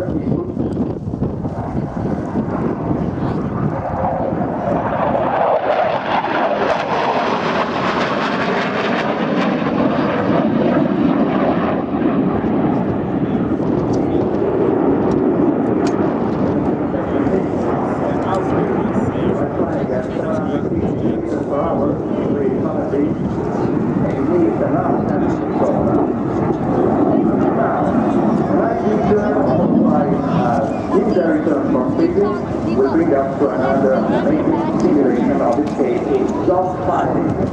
Will bring us to another amazing simulation of the state in just 5 minutes.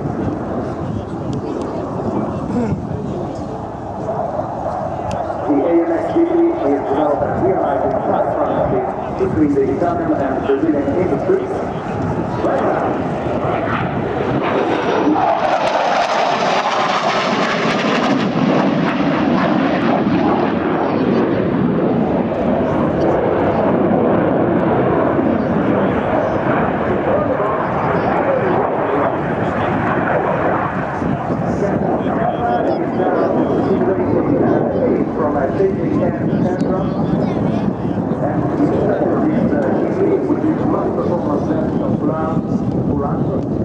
The AMX-GP is developed and realized in fast partnership between the Italian and Brazilian industries. Right now. From a safety centrum, and which is much performance of France,